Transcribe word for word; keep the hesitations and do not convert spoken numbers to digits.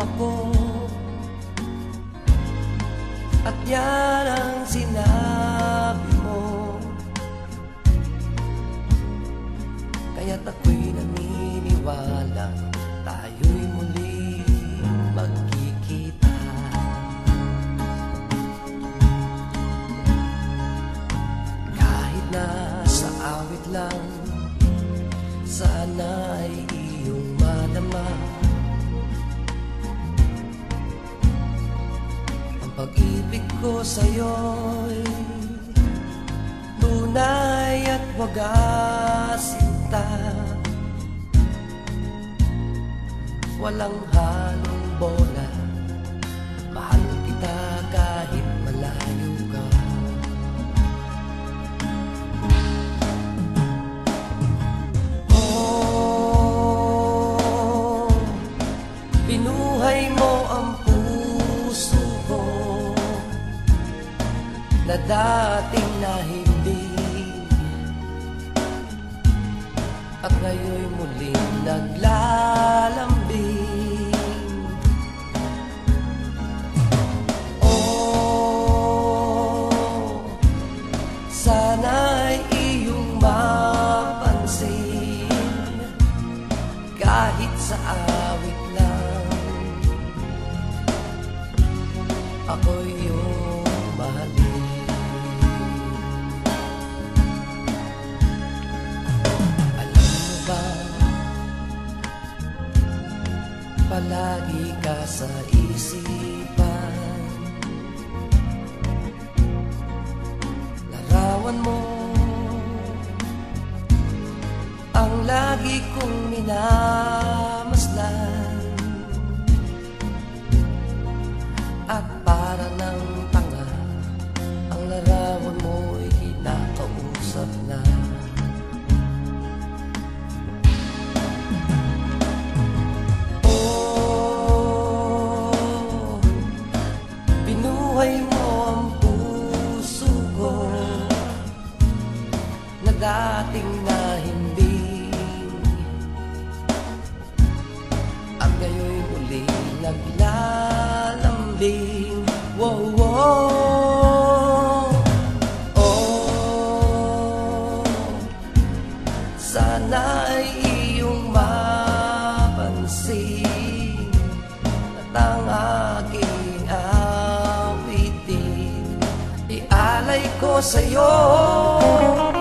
ako, at yan ang sinabi mo. Kaya't ako'y naniniwala tayo'y muli magkikita. Kahit na sa awit lang, sana'y iyong madama ang pag-ibig ko sa'yo'y tunay at wagas sinta. Walang halong bola, mahal kita kahit malayo ka. Oh, binuhay mo ang puso ko na dating nahimbing, at ngayon'y muling naglalambing. Oh, sana'y iyong mapansin, kahit sa awit lang, ako'y iyong mahalin. Alam mo ba, palagi ka sa isipan, larawan mo ang lagi kong minamasdan, at para ng tanga ang larawan mo'y kinakausap na. Binuhay mo ang puso ko na dating nahimbing, at ngayon'y muli naglalambing. Wow, wow. Oh, sana'y iyong mapansin at ang aking awitin ialay ko sa'yo.